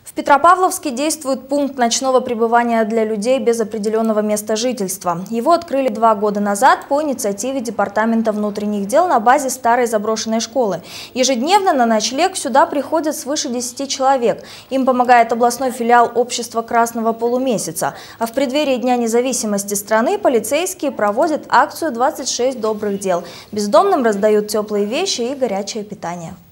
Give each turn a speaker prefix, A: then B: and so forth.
A: В Петропавловске действует пункт ночного пребывания для людей без определенного места жительства. Его открыли 2 года назад по инициативе Департамента внутренних дел на базе старой заброшенной школы. Ежедневно на ночлег сюда приходят свыше 10 человек. Им помогает областной филиал общества Красного полумесяца. А в преддверии Дня независимости страны полицейские проводят акцию «26 добрых дел». Бездомным раздают теплые вещи и горячее питание.